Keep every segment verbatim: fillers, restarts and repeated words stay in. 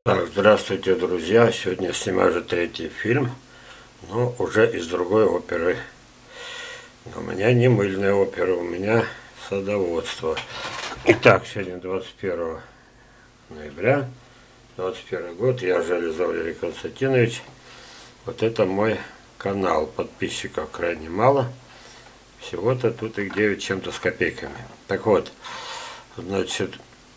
Так, здравствуйте, друзья. Сегодня снимаю же третий фильм, но уже из другой оперы. Но у меня не мыльная опера, у меня садоводство. Итак, сегодня двадцать первое ноября, двадцать первый год. Я Железов Валерий Константинович. Вот это мой канал. Подписчиков крайне мало. Всего-то тут их девять чем-то с копейками. Так вот, значит,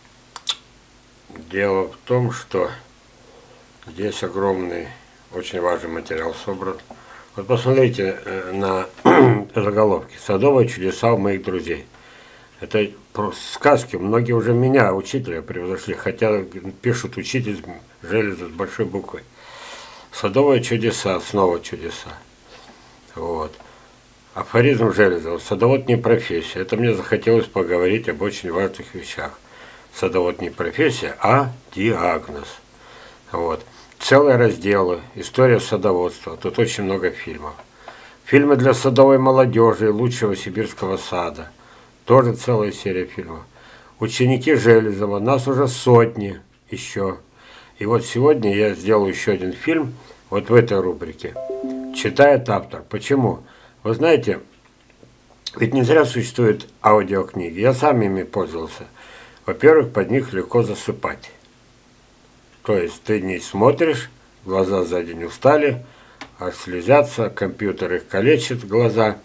дело в том, что здесь огромный, очень важный материал собран. Вот посмотрите на заголовки. «Садовые чудеса у моих друзей». Это просто сказки. Многие уже меня, учителя, превзошли, хотя пишут учитель Железов с большой буквы. «Садовые чудеса», снова чудеса. Вот. Афоризм Железова. Садовод не профессия. Это мне захотелось поговорить об очень важных вещах. Садовод не профессия, а диагноз. Вот. Целые разделы. История садоводства. Тут очень много фильмов. Фильмы для садовой молодежи и лучшего сибирского сада. Тоже целая серия фильмов. Ученики Железова. Нас уже сотни еще. И вот сегодня я сделаю еще один фильм вот в этой рубрике. Читает автор. Почему? Вы знаете, ведь не зря существуют аудиокниги. Я сам ими пользовался. Во-первых, под них легко засыпать. То есть ты не смотришь, глаза сзади не устали, а слезятся, компьютер их калечит глаза.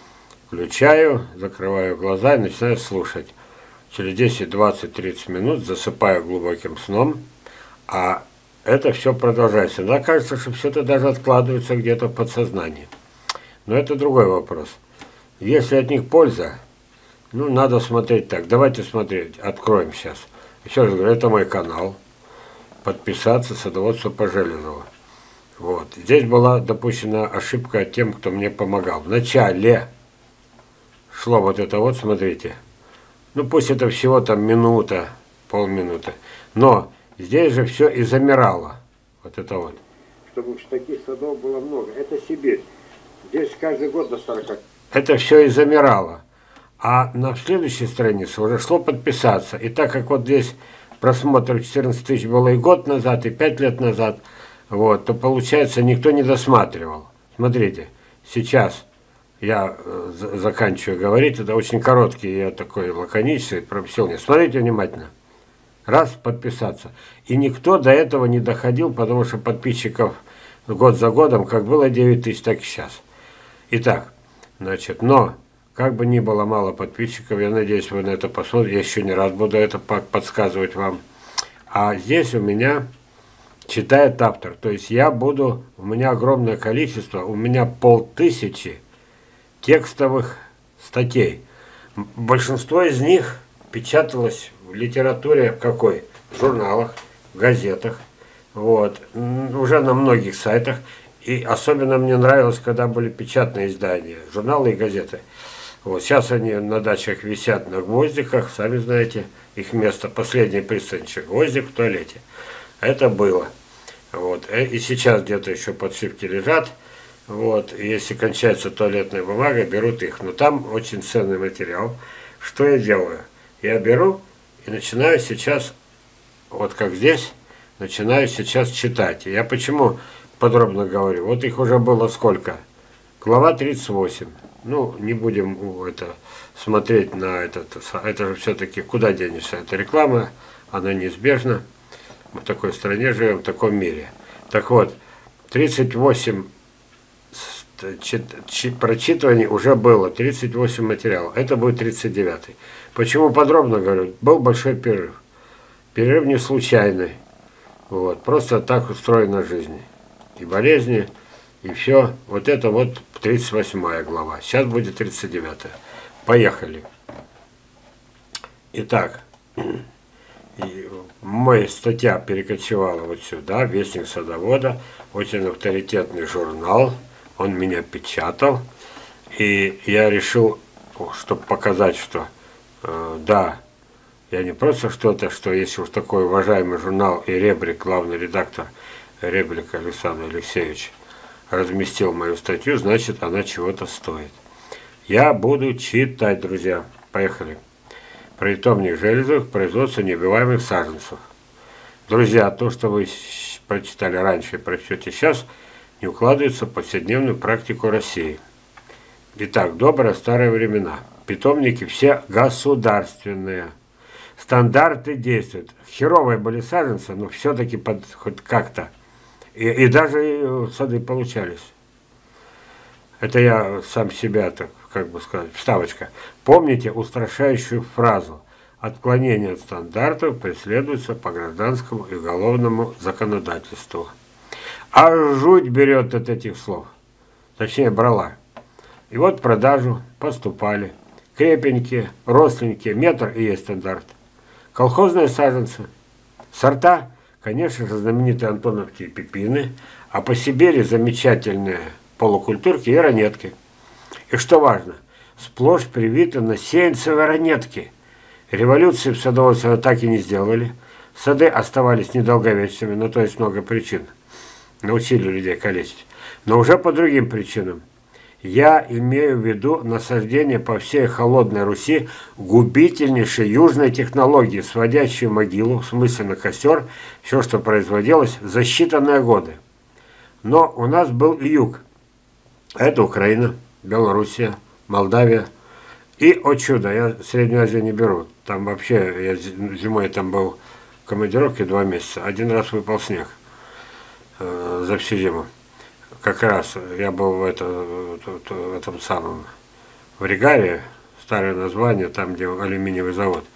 Включаю, закрываю глаза и начинаю слушать. Через десять, двадцать, тридцать минут засыпаю глубоким сном, а это все продолжается. Иногда кажется, что все это даже откладывается где-то в подсознании. Но это другой вопрос. Если от них польза, ну, надо смотреть так. Давайте смотреть. Откроем сейчас. Еще раз говорю, это мой канал. Подписаться, садоводство по Железову. Вот. Здесь была допущена ошибка тем, кто мне помогал. В начале шло вот это вот, смотрите. Ну, пусть это всего там минута, полминуты. Но здесь же все и замирало. Вот это вот. Чтобы таких садов было много. Это Сибирь. Здесь каждый год до сорока. Это все и замирало. А на следующей странице уже шло подписаться. И так как вот здесь просмотров четырнадцать тысяч было и год назад, и пять лет назад, вот, то получается никто не досматривал. Смотрите, сейчас я э, заканчиваю говорить, это очень короткий, я такой лаконичный, профессиональный. Смотрите внимательно. Раз, подписаться. И никто до этого не доходил, потому что подписчиков год за годом, как было девять тысяч, так и сейчас. Итак, значит, но, как бы ни было мало подписчиков, я надеюсь, вы на это посмотрите, я еще не раз буду это подсказывать вам. А здесь у меня читает автор, то есть я буду, у меня огромное количество, у меня полтысячи текстовых статей. Большинство из них печаталось в литературе какой? В журналах, в газетах, вот, уже на многих сайтах. И особенно мне нравилось, когда были печатные издания, журналы и газеты. Вот, сейчас они на дачах висят на гвоздиках, сами знаете, их место, последний пристанчик, гвоздик в туалете. Это было. Вот, и сейчас где-то еще подшивки лежат. Вот, и если кончается туалетная бумага, берут их. Но там очень ценный материал. Что я делаю? Я беру и начинаю сейчас, вот как здесь, начинаю сейчас читать. Я почему подробно говорю? Вот их уже было сколько? Глава тридцать восемь. Ну, не будем это смотреть на этот. Это же все-таки куда денешься? Это реклама, она неизбежна. Мы в такой стране живем, в таком мире. Так вот, тридцать восемь прочитываний уже было, тридцать восемь материалов. Это будет тридцать девятый. Почему подробно говорю? Был большой перерыв. Перерыв не случайный. Вот, просто так устроена жизнь. И болезни, и все. Вот это вот тридцать восьмая глава. Сейчас будет тридцать девятая. Поехали. Итак, моя статья перекочевала вот сюда, Вестник садовода, очень авторитетный журнал, он меня печатал, и я решил, чтобы показать, что э, да, я не просто что-то, что если уж такой уважаемый журнал и Ребрик, главный редактор, Ребрик Александр Алексеевич, разместил мою статью, значит, она чего-то стоит. Я буду читать, друзья. Поехали. Про питомник Железовых, производство неубиваемых саженцев. Друзья, то, что вы прочитали раньше и прочтете сейчас, не укладывается в повседневную практику России. Итак, добрые старые времена. Питомники все государственные. Стандарты действуют. Херовые были саженцы, но все-таки под, хоть как-то. И, и даже сады получались. Это я сам себя, так как бы сказать, вставочка. Помните устрашающую фразу: отклонение от стандартов преследуется по гражданскому и уголовному законодательству. А жуть берет от этих слов. Точнее, брала. И вот в продажу поступали крепенькие, росленькие, метр и есть стандарт. Колхозные саженцы. Сорта, конечно же, знаменитые антоновки и пепины, а по Сибири замечательные полукультурки и ранетки. И что важно, сплошь привиты на сеянцевые ранетки. Революции в садоводстве так и не сделали. Сады оставались недолговечными, но то есть много причин. Научили людей калечить. Но уже по другим причинам. Я имею в виду насаждение по всей холодной Руси губительнейшей южной технологии, сводящей в могилу, в смысле на костер, все, что производилось за считанные годы. Но у нас был и юг. Это Украина, Белоруссия, Молдавия. И, о чудо, я Среднюю Азию не беру. Там вообще, я зимой там был в командировке два месяца. Один раз выпал снег э, за всю зиму. Как раз я был в, это, в этом самом, в Ригаре, старое название, там, где алюминиевый завод,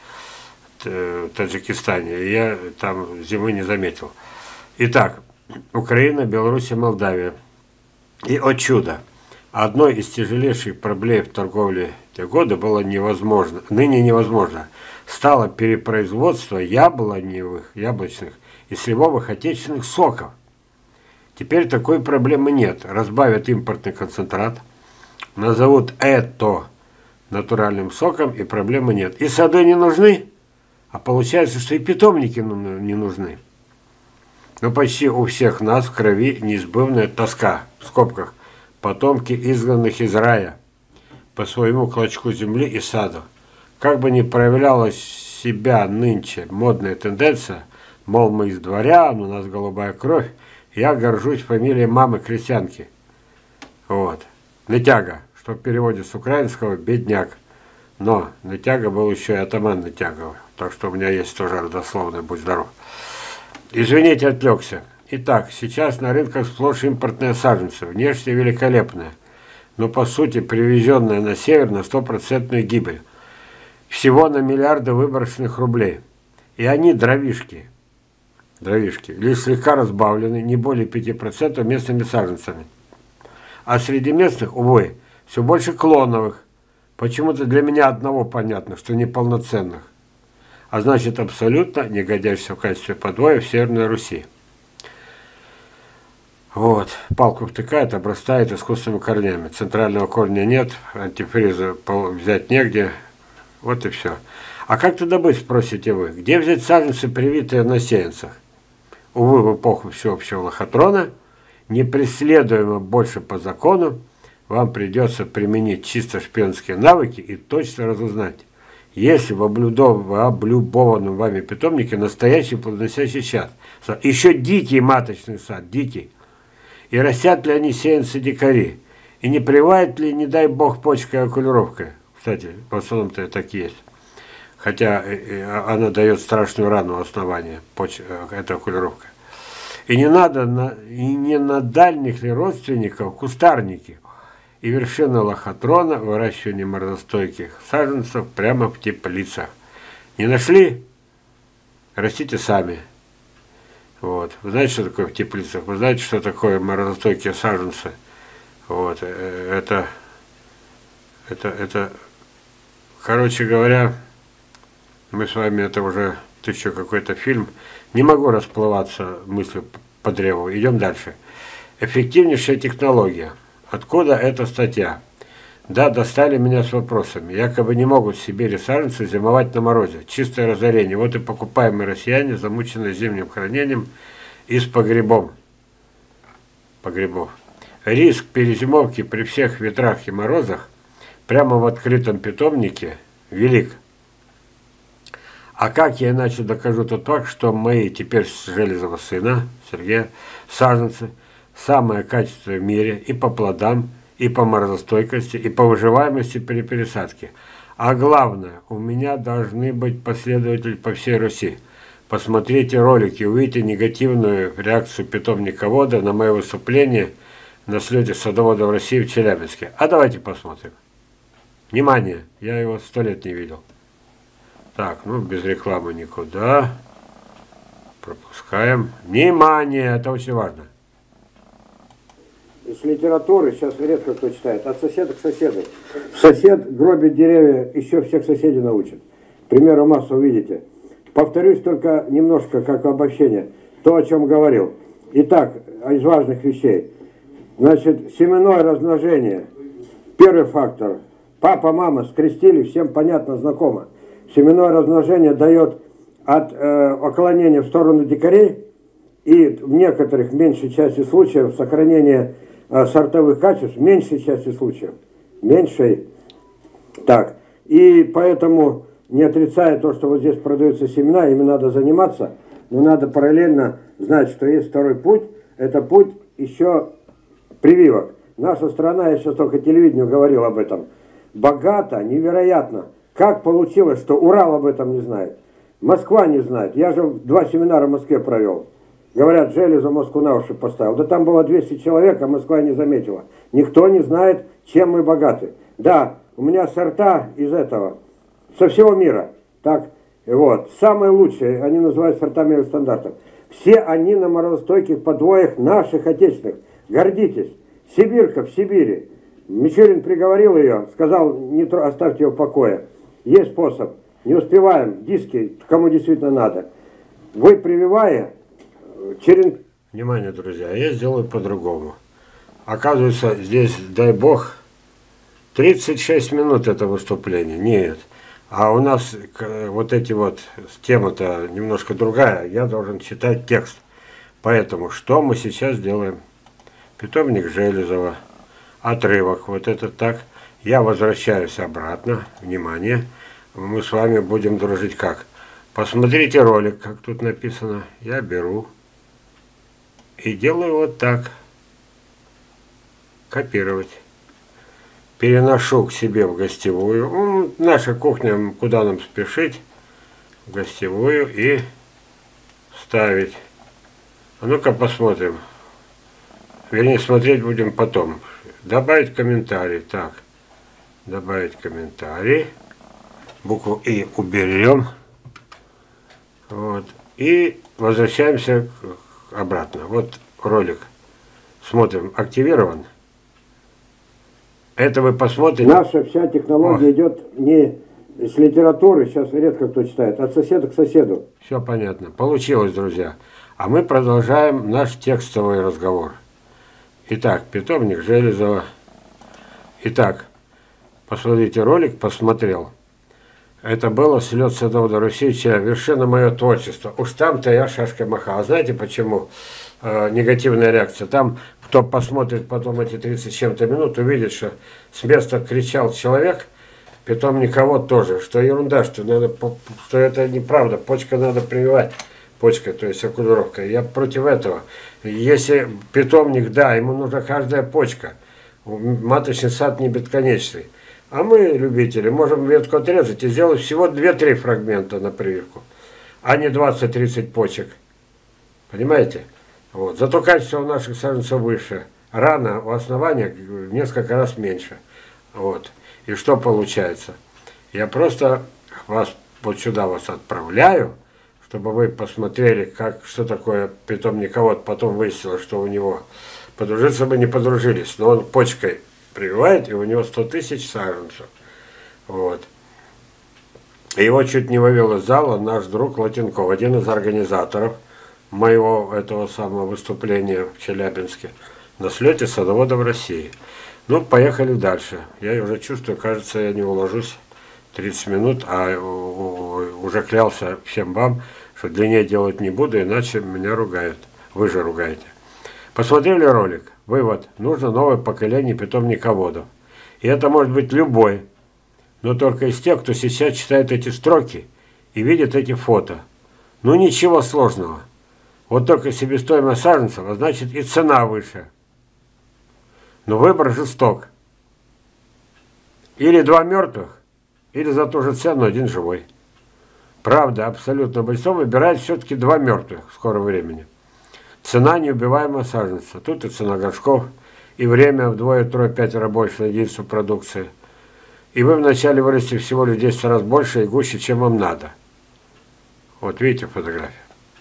в Таджикистане, и я там зимы не заметил. Итак, Украина, Белоруссия, Молдавия. И, о чудо, одной из тяжелейших проблем в торговле в те годы было невозможно, ныне невозможно, стало перепроизводство яблоневых, яблочных и сливовых отечественных соков. Теперь такой проблемы нет. Разбавят импортный концентрат, назовут это натуральным соком, и проблемы нет. И сады не нужны, а получается, что и питомники не нужны. Но почти у всех нас в крови неизбывная тоска, в скобках, потомки изгнанных из рая, по своему клочку земли и саду. Как бы ни проявляла себя нынче модная тенденция, мол, мы из дворян, у нас голубая кровь, я горжусь фамилией мамы крестьянки. Вот. Нытяга, что в переводе с украинского бедняк. Но Нытяга был еще и атаман Нытягова. Так что у меня есть тоже родословный, будь здоров. Извините, отвлекся. Итак, сейчас на рынках сплошь импортные саженцы, внешне великолепные, но по сути привезенные на север на стопроцентную гибель. Всего на миллиарды выброшенных рублей. И они дровишки. Дровишки, лишь слегка разбавлены, не более пяти процентов местными саженцами. А среди местных, увы, все больше клоновых. Почему-то для меня одного понятно, что неполноценных. А значит, абсолютно не годящихся в качестве подвоя в Северной Руси. Вот, палку втыкает, обрастает искусственными корнями. Центрального корня нет, антифриза взять негде. Вот и все. А как тогда быть, спросите вы? Где взять саженцы, привитые на сеянцах? Увы, в эпоху всеобщего лохотрона, не преследуемо больше по закону, вам придется применить чисто шпионские навыки и точно разузнать, есть ли в облюбованном вами питомнике настоящий плодоносящий сад. Еще дикий маточный сад, дикий. И растят ли они сеянцы-дикари? И не привает ли, не дай бог, почкой и окулировкой? Кстати, в основном-то так и есть. Хотя она дает страшную рану в основании, эта окулировка. И не надо, на, и не на дальних ли родственников кустарники. И вершина лохотрона выращивание морозостойких саженцев прямо в теплицах. Не нашли? Растите сами. Вот. Вы знаете, что такое в теплицах? Вы знаете, что такое морозостойкие саженцы? Вот. Это, это, это, короче говоря, мы с вами, это уже еще какой-то фильм. Не могу расплываться мыслью по древу. Идем дальше. Эффективнейшая технология. Откуда эта статья? Да, достали меня с вопросами. Якобы не могут в Сибири саженцы зимовать на морозе. Чистое разорение. Вот и покупаемые россияне, замученные зимним хранением и с погребом. Погребов. Риск перезимовки при всех ветрах и морозах прямо в открытом питомнике велик. А как я иначе докажу тот факт, что мои теперь Железова сына, Сергея, саженцы, самое качество в мире и по плодам, и по морозостойкости, и по выживаемости при пересадке. А главное, у меня должны быть последователи по всей Руси. Посмотрите ролики, увидите негативную реакцию питомниковода на мое выступление на слете садоводов России в Челябинске. А давайте посмотрим. Внимание, я его сто лет не видел. Так, ну без рекламы никуда. Пропускаем. Внимание, это очень важно. Из литературы, сейчас редко кто читает, от соседа к соседу. Сосед гробит деревья, еще всех соседей научит. Примеры массу увидите. Повторюсь только немножко, как обобщение, то, о чем говорил. Итак, из важных вещей. Значит, семенное размножение. Первый фактор. Папа, мама скрестили, всем понятно, знакомо. Семенное размножение дает от э, оклонения в сторону дикарей и в некоторых, меньшей части случаев, сохранение э, сортовых качеств, в меньшей части случаев. Меньшей. Так. И поэтому, не отрицая то, что вот здесь продаются семена, ими надо заниматься, но надо параллельно знать, что есть второй путь. Это путь еще прививок. Наша страна, я сейчас только телевидению говорил об этом, богата, невероятно. Как получилось, что Урал об этом не знает? Москва не знает. Я же два семинара в Москве провел. Говорят, Железо Москву на уши поставил. Да там было двести человек, а Москва не заметила. Никто не знает, чем мы богаты. Да, у меня сорта из этого, со всего мира. Так, вот. Самые лучшие, они называют сортами мировых стандартов. Все они на морозостойких подвоях наших отечественных. Гордитесь. Сибирка в Сибири. Мичурин приговорил ее, сказал, не тр... оставьте ее в покое. Есть способ. Не успеваем. Диски, кому действительно надо. Вы прививая, черен... Внимание, друзья, я сделаю по-другому. Оказывается, здесь, дай бог, тридцать шесть минут это выступление. Нет. А у нас вот эти вот, тема-то немножко другая. Я должен читать текст. Поэтому, что мы сейчас делаем? Питомник Железова. Отрывок. Вот это так. Я возвращаюсь обратно. Внимание. Мы с вами будем дружить как? Посмотрите ролик, как тут написано. Я беру и делаю вот так. Копировать. Переношу к себе в гостевую. Ну, наша кухня, куда нам спешить. В гостевую и ставить. А ну-ка посмотрим. Вернее, смотреть будем потом. Добавить комментарий. Так. Добавить комментарий. Букву И уберем. Вот. И возвращаемся обратно. Вот ролик. Смотрим. Активирован. Это вы посмотрите. Наша вся технология О. идет не с литературы, сейчас редко кто читает, от соседа к соседу. Все понятно. Получилось, друзья. А мы продолжаем наш текстовый разговор. Итак, питомник Железова. Итак, посмотрите ролик, посмотрел. Это было слет садовода Руси, вершина мое творчество. Уж там-то я шашкой махал. Знаете почему э, негативная реакция? Там, кто посмотрит потом эти тридцать с чем-то минут, увидит, что с места кричал человек, питомниковод тоже, что ерунда, что, надо, что это неправда, почка надо прививать. Почка, то есть оккультуровка. Я против этого. Если питомник, да, ему нужна каждая почка. Маточный сад не бесконечный. А мы, любители, можем ветку отрезать и сделать всего два-три фрагмента на прививку, а не двадцать-тридцать почек. Понимаете? Вот. Зато качество у наших саженцев выше. Рана у основания в несколько раз меньше. Вот. И что получается? Я просто вас вот сюда вас отправляю, чтобы вы посмотрели, как, что такое питомниковод. Потом выяснилось, что у него подружиться мы не подружились, но он почкой прививает, и у него сто тысяч саженцев. Вот. Его чуть не вывел из зала наш друг Латенков, один из организаторов моего этого самого выступления в Челябинске на слете садоводов России. Ну, поехали дальше. Я уже чувствую, кажется, я не уложусь тридцать минут, а уже клялся всем вам, что длиннее делать не буду, иначе меня ругают. Вы же ругаете. Посмотрели ролик? Вывод. Нужно новое поколение питомниководов. И это может быть любой, но только из тех, кто сейчас читает эти строки и видит эти фото. Ну ничего сложного. Вот только себестоимость саженцев, а значит и цена выше. Но выбор жесток. Или два мертвых, или за ту же цену один живой. Правда, абсолютно большинство выбирает все-таки два мертвых в скором времени. Цена неубиваемого саженца. Тут и цена горшков, и время вдвое, трое, пятеро больше на единицу продукции. И вы вначале вырастите всего лишь в десять раз больше и гуще, чем вам надо. Вот видите фотографию.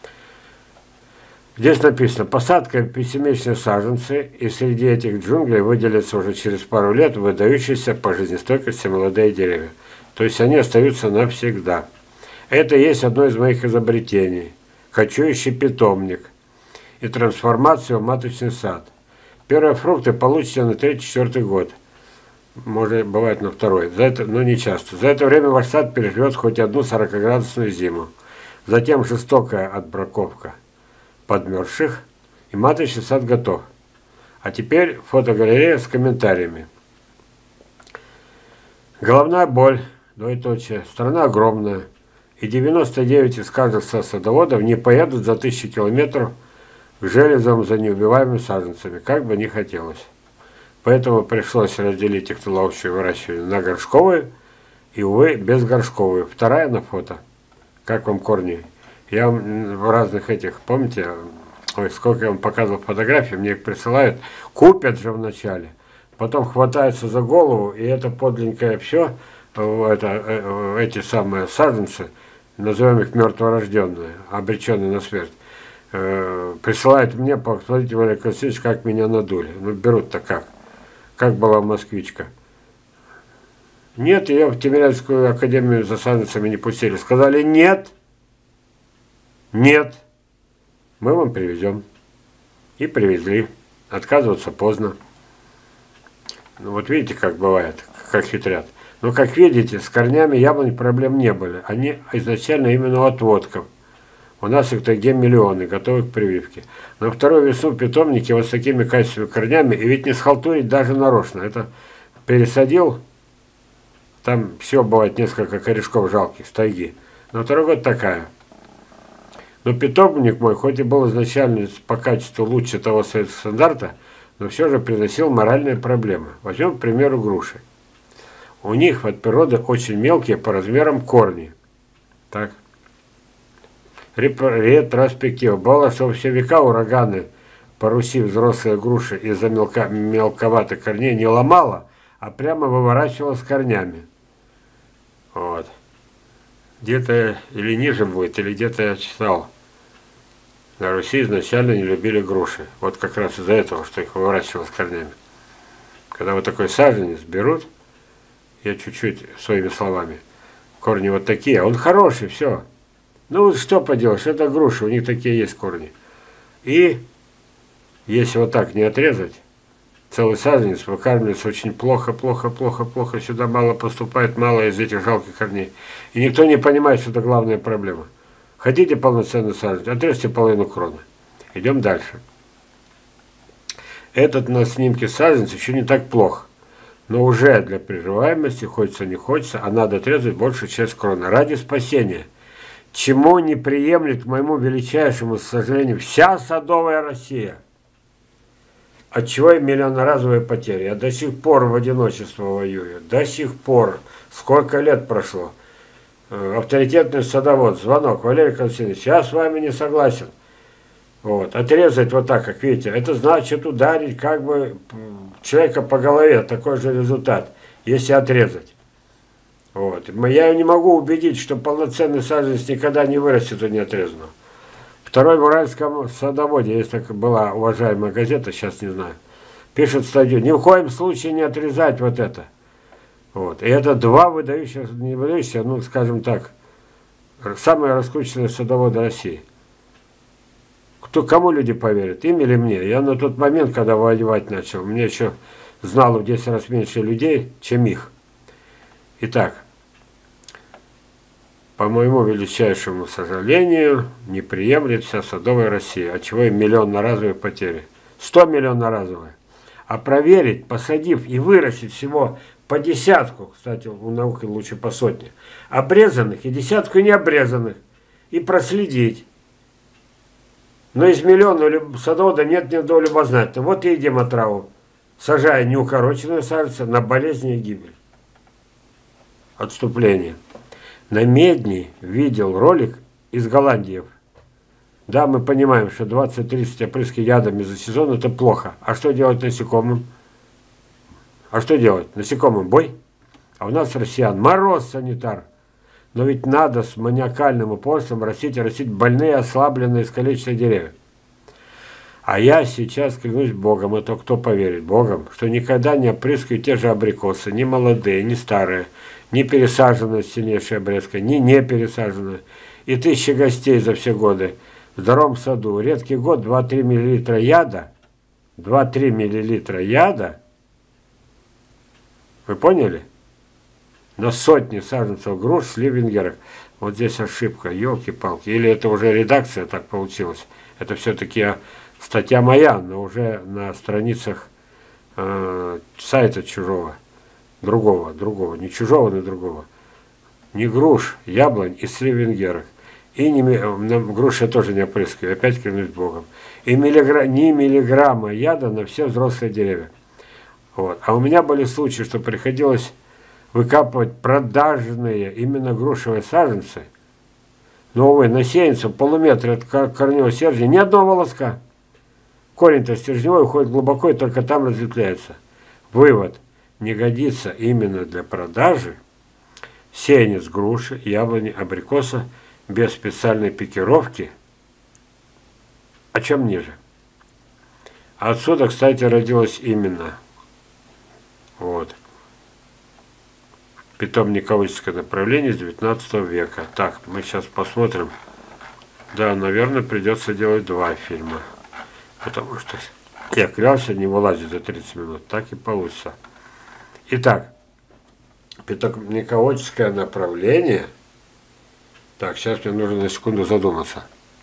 Здесь написано: посадка пятисемейные саженцы, и среди этих джунглей выделятся уже через пару лет выдающиеся по жизнестойкости молодые деревья. То есть они остаются навсегда. Это и есть одно из моих изобретений. Кочующий питомник и трансформация в маточный сад. Первые фрукты получите на третий-четвертый год. Может, бывает на второй. За это, но не часто. За это время ваш сад переживет хоть одну сорокаградусную зиму. Затем жестокая отбраковка подмерзших, и маточный сад готов. А теперь фотогалерея с комментариями. Головная боль, двоеточие, страна огромная, и девяносто девять из каждых садоводов не поедут за тысячи километров к железам за неубиваемыми саженцами, как бы ни хотелось. Поэтому пришлось разделить технологию выращивания на горшковые и, увы, безгоршковые. Вторая на фото. Как вам корни? Я в разных этих, помните, ой, сколько я вам показывал фотографии, мне их присылают, купят же вначале, потом хватаются за голову, и это подлинное все, это, эти самые саженцы, назовем их мертворожденные, обреченные на смерть, э, присылают мне, посмотрите, Валерий Константинович, как меня надули. Ну, берут-то как? Как была москвичка. Нет, ее в Тимирязевскую академию за саженцами не пустили. Сказали: нет. Нет, мы вам привезем. И привезли. Отказываться поздно. Ну, вот видите, как бывает, как хитрят. Но, как видите, с корнями яблонь проблем не были. Они изначально именно у отводков. У нас их тайге миллионы, готовы к прививке. На вторую весну питомники вот с такими качественными корнями, и ведь не схалтурить даже нарочно. Это пересадил, там все бывает несколько корешков жалких с тайги. На второй год такая. Но питомник мой, хоть и был изначально по качеству лучше того советского стандарта, но все же приносил моральные проблемы. Возьмем, к примеру, груши. У них от природы очень мелкие по размерам корни. Так. Ретроспектива. Бывало, что все века ураганы, порусив взрослые груши из-за мелко, мелковатых корней, не ломала, а прямо выворачивала с корнями. Вот. Где-то или ниже будет, или где-то я читал. На Руси изначально не любили груши. Вот как раз из-за этого, что их выворачивало с корнями. Когда вот такой саженец берут, я чуть-чуть своими словами, корни вот такие, а он хороший, все. Ну, что поделаешь, это груши, у них такие есть корни. И если вот так не отрезать, целый саженец выкармливается очень плохо, плохо, плохо, плохо. Сюда мало поступает, мало из этих жалких корней. И никто не понимает, что это главная проблема. Хотите полноценный саженец, отрежьте половину кроны. Идем дальше. Этот на снимке саженец еще не так плохо. Но уже для приживаемости, хочется не хочется, а надо отрезать большую часть кроны. Ради спасения. Чему не приемлет, к моему величайшему сожалению, вся садовая Россия. Отчего и миллионоразовые потери. Я до сих пор в одиночестве воюю. До сих пор. Сколько лет прошло. Авторитетный садовод. Звонок. Валерий Константинович, я с вами не согласен. Вот. Отрезать вот так, как видите, это значит ударить как бы человека по голове. Такой же результат, если отрезать. Вот. Я не могу убедить, что полноценный саженец никогда не вырастет у неотрезанного. Второй в Уральском садоводе, есть такая была уважаемая газета, сейчас не знаю, пишет статью: ни в коем случае не отрезать вот это. Вот. И это два выдающихся, не выдающихся, ну, скажем так, самые раскрученные садоводы России. Кто, кому люди поверят, им или мне? Я на тот момент, когда воевать начал, мне еще знало в десять раз меньше людей, чем их. Итак, по моему величайшему сожалению, не приемлет вся садовая Россия, отчего и миллионноразовые потери. сто миллионноразовые. А проверить, посадив и вырастить всего по десятку, кстати, у науки лучше по сотне, обрезанных и десятку необрезанных, и проследить. Но из миллиона садовода нет ни одного любознательного. Вот и едим отраву, сажая неукороченную саженцы на болезни и гибель. Отступление. На Медни видел ролик из Голландии. Да, мы понимаем, что двадцать-тридцать опрыски ядами за сезон это плохо. А что делать насекомым? А что делать? Насекомым бой? А у нас, россиян, мороз санитар. Но ведь надо с маниакальным упорством растить и растить больные, ослабленные, искалеченные деревья. А я сейчас клянусь Богом, это кто поверит Богом, что никогда не опрыскаю те же абрикосы, ни молодые, ни старые, ни пересаженные с сильнейшей обрезкой, ни не пересаженные. И тысячи гостей за все годы в здоровом саду. Редкий год два-три миллилитра яда. два-три миллилитра яда. Вы поняли? На сотни саженцев груш, слив, венгерок. Вот здесь ошибка, елки-палки. Или это уже редакция так получилась. Это все-таки статья моя, но уже на страницах э, сайта чужого. Другого, другого. Не чужого, но другого. Не груш, яблонь и слив, венгерок. И не, груши я тоже не опрыскиваю, опять клянусь Богом. И миллиграмм, ни миллиграмма яда на все взрослые деревья. Вот. А у меня были случаи, что приходилось выкапывать продажные именно грушевые саженцы. Но, увы, на сеянцем полуметра от корневого стержня ни одного волоска. Корень-то стержневой уходит глубоко и только там разветвляется. Вывод. Не годится именно для продажи сеянец груши, яблони, абрикоса без специальной пикировки, о чем ниже. Отсюда, кстати, родилось именно вот питомниководческое направление с девятнадцатого века. Так, мы сейчас посмотрим. Да, наверное, придется делать два фильма. Потому что я клялся не вылазить за тридцать минут. Так и получится. Итак, питомниководческое направление. Так, сейчас мне нужно на секунду задуматься.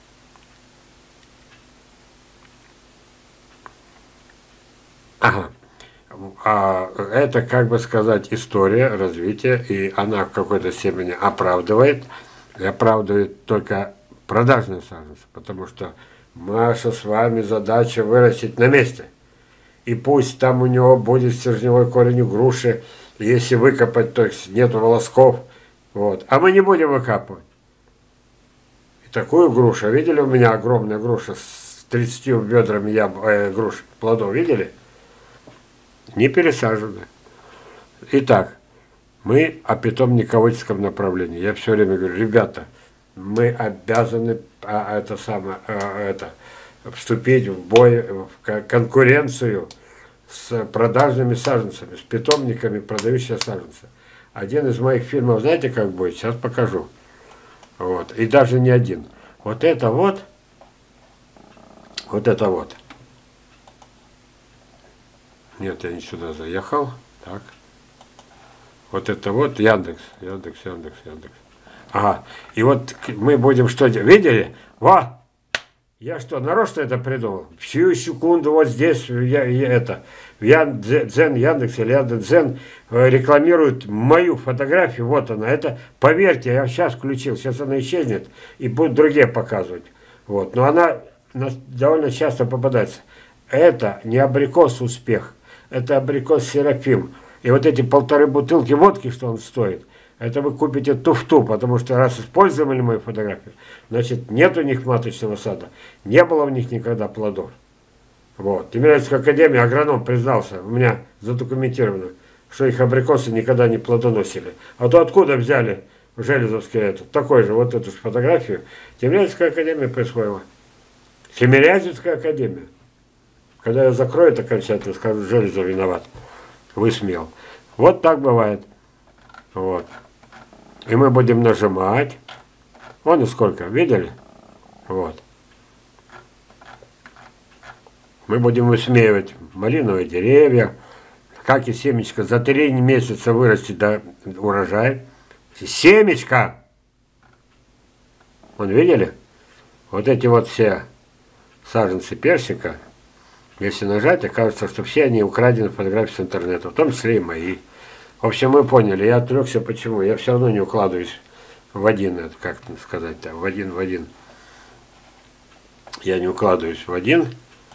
Ага. А это, как бы сказать, история развития, и она в какой-то степени оправдывает, и оправдывает только продажные саженцы, потому что наша с вами задача вырастить на месте. И пусть там у него будет стержневой корень у груши, если выкопать, то есть нету волосков, вот. А мы не будем выкапывать. И такую грушу, видели у меня огромная груша с тридцатью бедрами яб... э, груш, плодов, видели? Не пересажены. Итак, мы о питомниководческом направлении. Я все время говорю, ребята, мы обязаны а, это самое, а, это, вступить в бой, в конкуренцию с продажными саженцами, с питомниками, продающими саженцы. Один из моих фильмов, знаете, как будет? Сейчас покажу. Вот. И даже не один. Вот это вот, вот это вот. Нет, я не сюда заехал. Так. Вот это вот Яндекс. Яндекс, Яндекс, Яндекс. Ага. И вот мы будем что делать? Видели? Во! Я что, нарочно это придумал? Всю секунду вот здесь я, я это, в Яндзен, Яндекс или Яндекс.Дзен рекламируют мою фотографию. Вот она. Это, поверьте, я сейчас включил. Сейчас она исчезнет и будут другие показывать. Вот. Но она довольно часто попадается. Это не абрикос успех. Это абрикос Серафим. И вот эти полторы бутылки водки, что он стоит, это вы купите туфту, потому что раз использовали мою фотографию, значит, нет у них маточного сада, не было у них никогда плодов. Вот. Тимирязевская академия, агроном признался, у меня задокументировано, что их абрикосы никогда не плодоносили. А то откуда взяли в Железовске эту, такой же, вот эту фотографию? Тимирязевская академия присвоила. Тимирязевская академия. Когда я закрою это окончательно, скажу, Железов виноват. Высмеял. Вот так бывает. Вот. И мы будем нажимать. Вон и сколько, видели? Вот. Мы будем высмеивать малиновые деревья. Как и семечко за три месяца вырастет до урожая. Семечко! Вон, видели? Вот эти вот все саженцы персика. Если нажать, окажется, что все они украдены фотографии с интернета, в том числе и мои. В общем, мы поняли. Я отвлекся, почему. Я все равно не укладываюсь в один, это как сказать-то, в один в один. Я не укладываюсь в один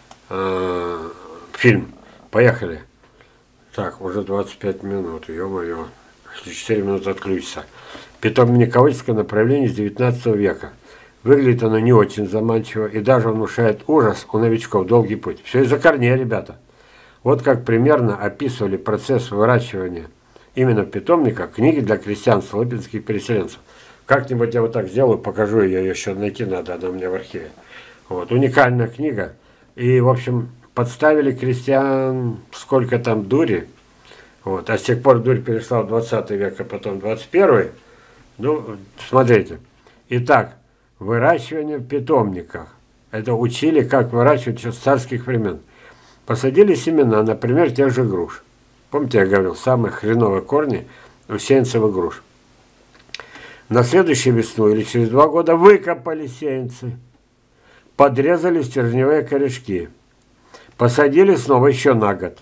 э, фильм. Поехали. Так, уже двадцать пять минут, ё-моё. четыре минуты отключится. Питомниководческое направление с девятнадцатого века. Выглядит оно не очень заманчиво и даже внушает ужас у новичков. Долгий путь. Все из-за корней, ребята. Вот как примерно описывали процесс выращивания именно в питомниках книги для крестьян столыпинских переселенцев. Как-нибудь я вот так сделаю, покажу ее, ее еще найти надо, она у меня в архиве. Вот, уникальная книга. И, в общем, подставили крестьян, сколько там дури. Вот, а с тех пор дурь перешла в двадцатый век, а потом в двадцать первый. Ну, смотрите. Итак, выращивание в питомниках. Это учили, как выращивать еще с царских времен. Посадили семена, например, тех же груш. Помните, я говорил, самые хреновые корни у сеянцевых груш. На следующую весну или через два года выкопали сеянцы, подрезали стержневые корешки, посадили снова еще на год.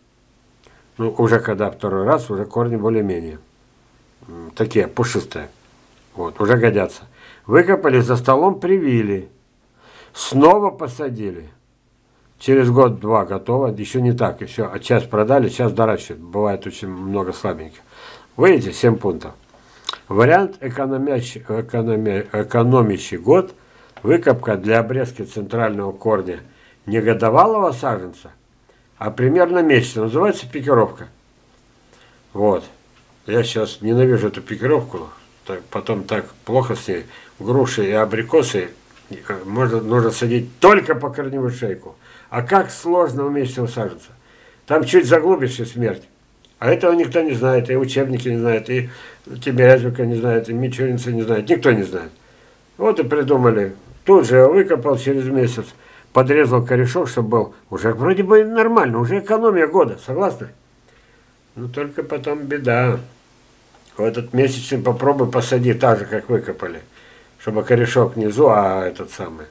Ну, уже когда второй раз, уже корни более-менее такие пушистые. Вот, уже годятся. Выкопали, за столом привили, снова посадили. Через год-два готово, еще не так, еще а часть продали, сейчас доращивают, бывает очень много слабеньких. Видите, семь пунктов. Вариант экономящий, экономи, экономящий год, выкопка для обрезки центрального корня не годовалого саженца, а примерно месяца, называется пикировка. Вот, я сейчас ненавижу эту пикировку, так, потом так плохо с ней, груши и абрикосы можно, нужно садить только по корневую шейку. А как сложно уместить саженца. Там чуть заглубишь и смерть. А этого никто не знает, и учебники не знают, и Тимирязевка не знает, и Мичуринцы не знает, никто не знает. Вот и придумали. Тут же выкопал через месяц, подрезал корешок, чтобы был уже вроде бы нормально, уже экономия года, согласны? Ну только потом беда. В этот месячный попробуй посади так же, как выкопали, чтобы корешок внизу, а этот самый,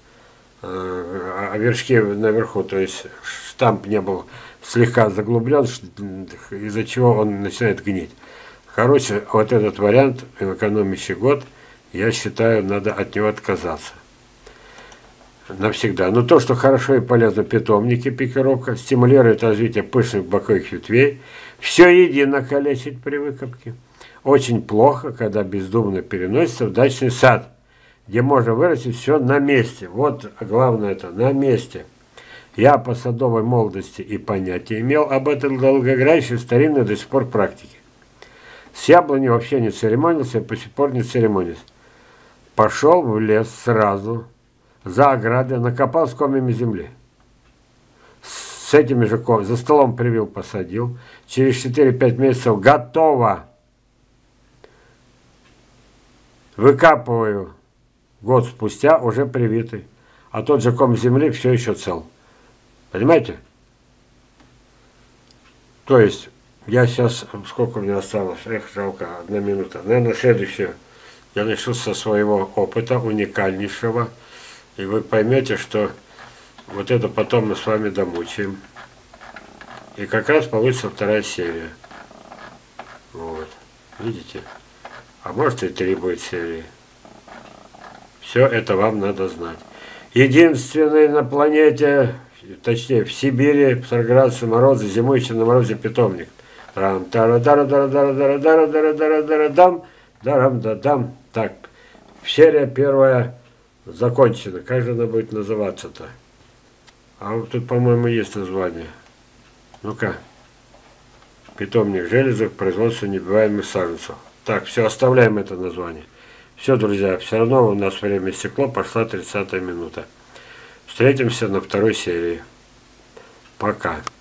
а вершки наверху, то есть штамп не был слегка заглублен, из-за чего он начинает гнить. Короче, вот этот вариант, экономящий год, я считаю, надо от него отказаться. Навсегда. Но то, что хорошо и полезно в питомнике, пикировка, стимулирует развитие пышных боковых ветвей, все едино калечит при выкопке. Очень плохо, когда бездумно переносится в дачный сад, где можно вырастить все на месте. Вот главное это, на месте. Я по садовой молодости и понятия имел об этом долгоиграющей старинной до сих пор практике. С яблони вообще не церемонился, по сих пор не церемонился. Пошел в лес сразу, за оградой, накопал с комьями земли. С этими же комьями, за столом привил, посадил. Через четыре-пять месяцев готово. Выкапываю. Год спустя уже привитый. А тот же ком земли все еще цел. Понимаете? То есть, я сейчас, сколько у меня осталось, эх, жалко, одна минута. Наверное, следующее. Я начал со своего опыта, уникальнейшего. И вы поймете, что вот это потом мы с вами домучаем. И как раз получится вторая серия. Вот. Видите? А может и три будет серии. Все это вам надо знать. Единственный на планете, точнее в Сибири, в сорок градусов мороза, зимующий на морозе питомник. Тарам тара дара дара дара дара дара дара дара дара дам дарам да дам. Так, серия первая закончена. Как же она будет называться-то? А вот тут, по-моему, есть название. Ну-ка. Питомник железок, производство неубиваемых саженцев. Так, все, оставляем это название. Все, друзья, все равно у нас время стекло, пошла тридцатая минута. Встретимся на второй серии. Пока.